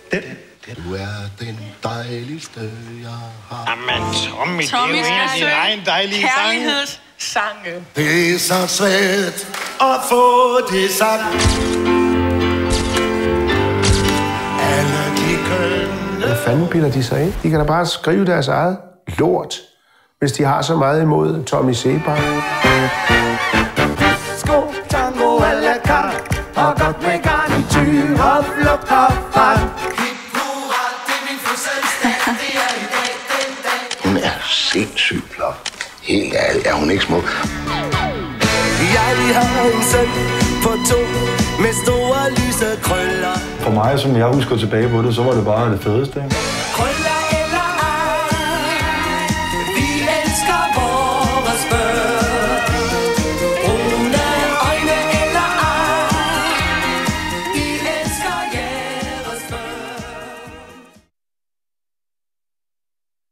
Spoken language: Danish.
Du er den dejligste, jeg har. Jamen, Tommy, det er Tommy jo en af skal dine egen dejlige sange. kærlighedssange. Det er så svært at få det sagt. Alle de kønne. Hvad fanden bilder de sig ind? De kan da bare skrive deres eget lort, hvis de har så meget imod Tommy Seebach. Sko, tango a la carte, og godt med garnityr og flugt og fang. Hun er sindssygt flot. Helt ærligt er hun ikke smuk. Jeg vil have en søn på 2 med store lyse krøller. For mig, som jeg husker tilbage på det, så var det bare det fedeste, ikke? Krøller